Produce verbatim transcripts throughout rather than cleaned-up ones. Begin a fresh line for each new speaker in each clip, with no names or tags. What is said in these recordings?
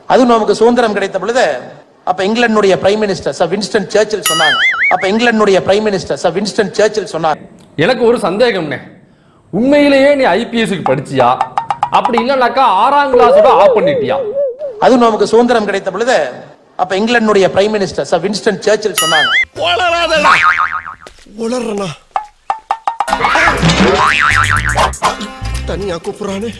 அதுவும் நமக்கு சுதந்திரம் கிடைத்த பொழுது அப்ப இங்கிலாந்துடைய prime minister sir Winston Churchill சொன்னாங்க. அப்ப இங்கிலாந்துடைய prime minister sir Winston Churchill சொன்னாங்க.
எனக்கு ஒரு சந்தேகம்னே, உண்மையிலேயே நீ ஐபிஎஸ்க்கு படிச்சியா, அப்படி இல்லனாக்கா ஆறாம் கிளாஸோட ஆஃப் பண்ணிட்டியா?
அதுவும் நமக்கு சுதந்திரம் கிடைத்த பொழுது அப்ப இங்கிலாந்துடைய prime minister sir Winston Churchill சொன்னாங்க.
உளறலடா உளறனா தனியா கூப்பிடுறானே.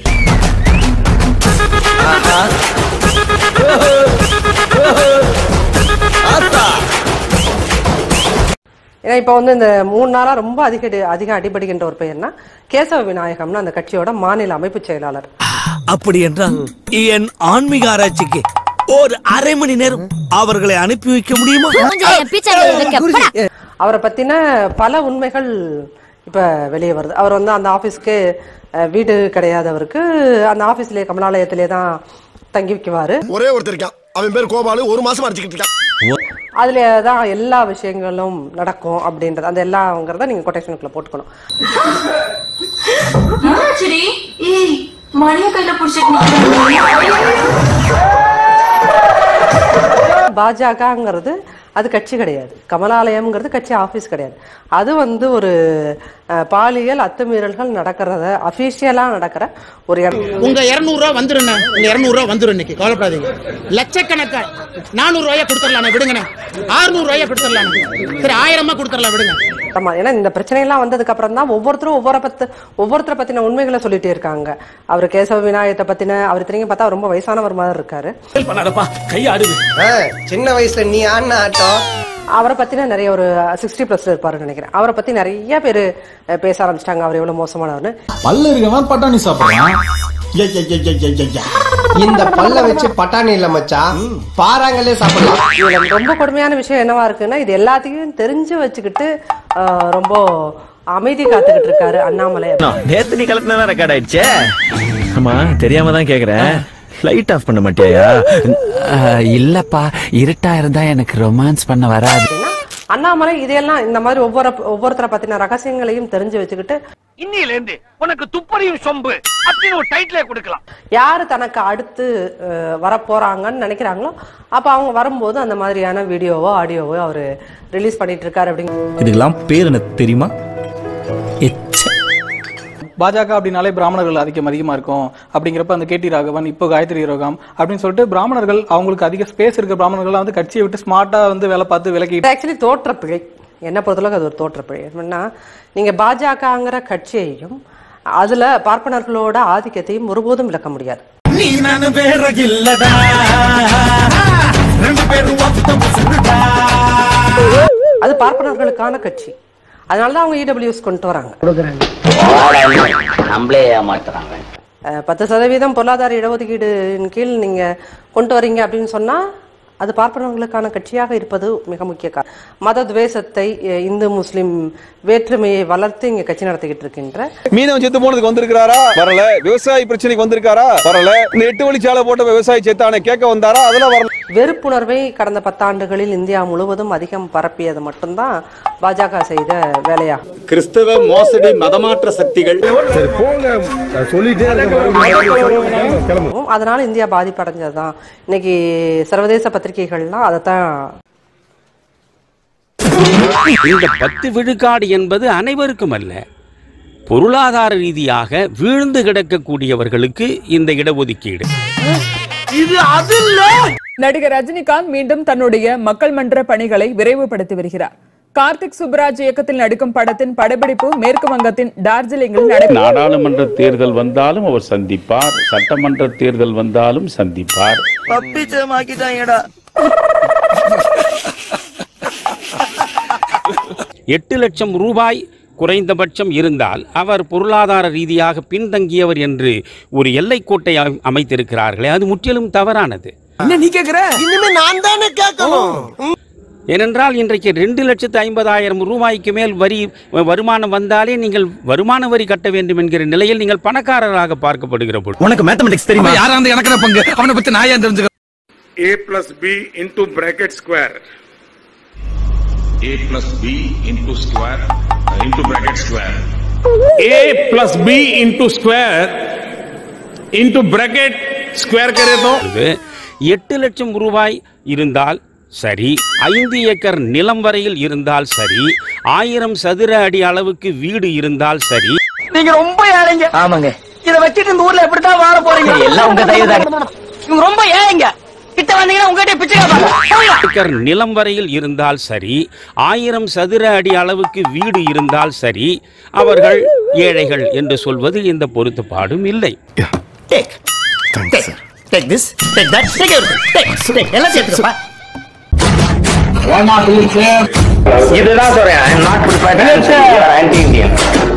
ஏன்னா இப்ப வந்து இந்த மூணு நாளா ரொம்ப அதிக அதிகம் அடிபடுகின்ற ஒரு பெயர்னா கேசவ விநாயகம்னு அந்த கட்சியோட மாநில அமைப்பு செயலாளர்.
அப்படி என்றால் என் ஆன்மீக ஆராய்ச்சிக்கு ஒரு அரை மணி நேரம் அவர்களை அனுப்பி வைக்க முடியுமா?
அவரை பத்தின பல உண்மைகள் இப்ப வெளியே வருது. அவர் வந்து அந்த ஆபீஸ்க்கு வீடு கிடையாது, அவருக்கு அந்த ஆபீஸ்லயே கமலாலயத்திலே தான் தங்கி வைக்குவாரு.
ஒரே ஒருத்தர் இருக்கான், அவன் பேர் கோபாலு, ஒரு மாசம் அடிச்சுக்கிட்டு இருக்கான்.
அதுலதான் எல்லா விஷயங்களும் நடக்கும் அப்படின்றது. அந்த எல்லாங்கிறத நீங்க கொட்டேஷனுக்குள்ள போட்டுக்கணும். பாஜகங்கிறது அது கட்சி கிடையாது, கமலாலயம்ங்கிறது கட்சி ஆபீஸ் கிடையாது. அது வந்து ஒரு பாலியல் அத்துமீறல்கள் நடக்கிறத அபிஷியலா நடக்கிற ஒரு இடம்.
உங்க இருநூறு ரூபா வந்துருங்க, உங்க இருநூறு ரூபா வந்துரும் இன்னைக்கு, கவலைப்படாதீங்க. லட்சக்கணக்கா நானூறு ரூபாயா கொடுத்துடலாம் விடுங்க, ஆறுநூறு ரூபாயா கொடுத்துடலாம், சரி ஆயிரமா கொடுத்துடலாம் விடுங்க.
ஆமா, ஏன்னா இந்த பிரச்சனை எல்லாம் வந்ததுக்கு அப்புறம் தான் ஒவ்வொருத்தரும் ஒவ்வொரு பத்து ஒவ்வொருத்தரை பத்தின உண்மைகளை சொல்லிட்டே இருக்காங்க. அவர் கேசவ விநாயகத்தை பத்தின அவர் திரும்பி பார்த்தா ரொம்ப வயசானவர் மாதிரி இருக்காரு.
சின்ன வயசுல நீ ஆன ஆட்டம்.
அவரை பத்தின நிறைய ஒரு சிக்ஸ்டி பிளஸ் இருப்பாருன்னு நினைக்கிறேன். அவரை பத்தி நிறைய பேரு பேச ஆரம்பிச்சிட்டாங்க, அவர் எவ்வளவு மோசமானவர்னு.
பல்ல இருக்கவன் பட்டாணி சாப்பிடுறான்.
இந்த பல்ல வச்சு பட்டாணி இல்ல மச்சான், பாறாங்களே சாப்பிடலாம்.
ரொம்ப கொடுமையான விஷயம் என்னவா இருக்குன்னா, இது எல்லாத்தையும் தெரிஞ்சு வச்சுக்கிட்டு ரொம்ப அமைதி காத்துக்கிட்டு இருக்காரு அண்ணாமலை.
நேத்து நீ கலத்தினா ரெக்கார்ட் ஆயிடுச்சே. ஆமா, தெரியாம தான் கேக்குறேன். லைட் ஆஃப் பண்ண மாட்டியா?
இல்லப்பா, இருட்டா இருந்தா எனக்கு ரொமான்ஸ் பண்ண வராது.
அண்ணாமலை இதெல்லாம் இந்த மாதிரி ஒவ்வொரு ஒவ்வொருத்தரை பத்தின ரகசியங்களையும் தெரிஞ்சு வச்சுக்கிட்டு
இன்னில இருந்து உனக்கு துப்பறியும் சொம்பு அப்படின்னு ஒரு டைட்டிலே கொடுக்கலாம்.
யாரு தனக்கு அடுத்து வர போறாங்கன்னு நினைக்கிறாங்களோ அப்ப அவங்க வரும்போது அந்த மாதிரியான வீடியோவோ ஆடியோவோ அவரு ரிலீஸ் பண்ணிட்டு இருக்காரு. அப்படிங்க
இதுக்கெல்லாம் பேர் எனக்கு தெரியுமா?
பாஜக அப்படின்னாலே பிராமணர்கள் அதிகம் அதிகமா இருக்கும் அப்படிங்கிறப்ப அந்த கேடி ராகவன், இப்போ காயத்ரி ரோகம் அப்படின்னு சொல்லிட்டு பிராமணர்கள் அவங்களுக்கு அதிக ஸ்பேஸ் இருக்க பிராமணர்கள் வந்து கட்சியை விட்டு ஸ்மார்ட்டா வந்து வேலை பார்த்து விலக்கி.
ஆக்சுவலி தோற்றப்பிழை, என்ன பொறுத்தளவுக்கு அது ஒரு தோற்றப்பிழை. என்னன்னா, நீங்க பாஜகங்கிற கட்சியையும் அதுல பார்ப்பனர்களோட ஆதிக்கத்தையும் ஒருபோதும் விளக்க முடியாது. அது பார்ப்பனர்களுக்கான கட்சி, அதனாலதான் அவங்க இடபிள்யூஎஸ் கொண்டு வராங்க. பத்து சதவீதம் பொருளாதார இடஒதுக்கீடு கீழ் நீங்க கொண்டு வரீங்க அப்படின்னு சொன்னா அது பார்ப்பனர்களுக்கான கட்சியாக இருப்பது மிக முக்கிய காரணம். மத துவேஷத்தை, இந்து முஸ்லிம் வேற்றுமையை வளர்த்து இங்க கட்சி நடத்திக்கிட்டு இருக்கின்ற.
மீனவன் செத்து போனதுக்கு வந்திருக்காரா? வரல. விவசாய பிரச்சனைக்கு வந்திருக்காரா? வரல. எட்டு வழிச்சாலை போட்ட விவசாயி செத்தானே கேட்க வந்தாரா? அதெல்லாம் வரல.
வெறுப்புணர்வை கடந்த பத்தாண்டுகளில் இந்தியா முழுவதும் அதிகம் பரப்பியது மட்டும்தான் பாஜக செய்த வேலையாகும்.
கிறிஸ்தவ மோசடி மதமாற்ற சக்திகள்
அதனால இந்தியா பாதிப்படைஞ்சதுதான். இன்னைக்கு சர்வதேச பத்திரிகைகள்லாம் அதைத்தான்.
இந்த பத்து விழுக்காடு என்பது அனைவருக்கும் அல்ல, பொருளாதார ரீதியாக வீழ்ந்து கிடக்கக்கூடியவர்களுக்கு இந்த இடஒதுக்கீடு.
இது அதில்ல. நடிகர் ரஜினிகாந்த் மீண்டும் தன்னுடைய மக்கள் மன்ற பணிகளை விரைவுபடுத்தி வருகிறார். கார்த்திக் சுப்ராஜ் இயக்கத்தில் நடிக்கும் படத்தின் படப்பிடிப்பு மேற்கு வங்கத்தின் டார்ஜிலிங்கில் நடைபெறும்.
நாடாளுமன்ற தேர்தல் வந்தாலும் அவர் சந்திப்பார், சட்டமன்ற தேர்தல் வந்தாலும் சந்திப்பார்.
எட்டு லட்சம் ரூபாய் குறைந்தபட்சம் இருந்தால் அவர் பொருளாதார ரீதியாக பின்தங்கியவர் என்று ஒரு எல்லைக்கோட்டை அமைத்திருக்கிறார்களே, அது முற்றிலும் தவறானது.
நீ கேக்குற? இனிமே நான் தானே கேட்கணும்.
ஏனென்றால் இன்றைக்கு ரெண்டு லட்சத்து ஐம்பதாயிரம் ரூபாய்க்கு மேல் வரி வருமானம் வந்தாலே நீங்கள் வருமான வரி கட்ட வேண்டும் என்கிற நிலையில் நீங்கள் பணக்காரராக பார்க்கப்படுகிற போது.
உனக்கு மேத்தமெட்டிக்ஸ் தெரியுமா? யாரா அந்த எனக்கு பங்கு அவனை பத்தி நான் ஏன் தெரிஞ்சுக்க?
a plus b into bracket square.
a plus b into square into bracket square.
a plus b into square into bracket square करे तो
எட்டு லட்சம் ரூபாய் இருந்தால் சரி, ஐந்து ஏக்கர் நிலம் வரையில் இருந்தால் சரி, ஆயிரம் சதுர அடி அளவுக்கு வீடு இருந்தால் சரி.
நீங்க ரொம்ப ஏழைங்க. ஆமாங்க. இத வச்சிட்டு இந்த ஊர்ல எப்படித்தான் வாழ போறீங்க? எல்லாம் உங்க தயவு தான். நீங்க ரொம்ப ஏழைங்க. கிட்ட வந்தீங்கன்னா உங்ககிட்ட பிச்சை கேட்பாங்க.
ஏக்கர் நிலம் வரையில் இருந்தால் சரி, ஆயிரம் சதுர அடி அளவுக்கு வீடு இருந்தால் சரி, அவர்கள் ஏழைகள் என்று சொல்வது இந்த பொருத்தப்பாடும் இல்லை.
Take. Take. Take this. Take that. Take everything. Take. Take. எல்லாம் சேர்த்துக்கப்பா. இதுதான் சொல்றேன். I am not prepared. You are anti-Indian.